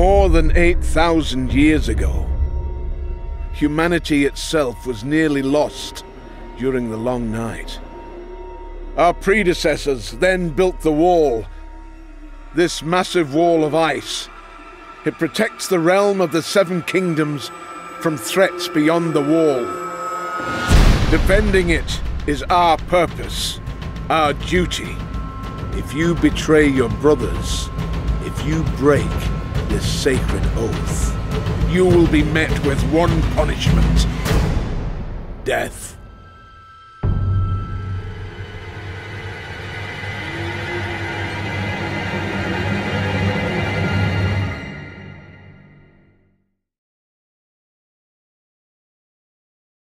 More than 8,000 years ago, humanity itself was nearly lost during the long night. Our predecessors then built the wall, this massive wall of ice. It protects the realm of the Seven Kingdoms from threats beyond the wall. Defending it is our purpose, our duty. If you betray your brothers, if you break this sacred oath, you will be met with one punishment: death.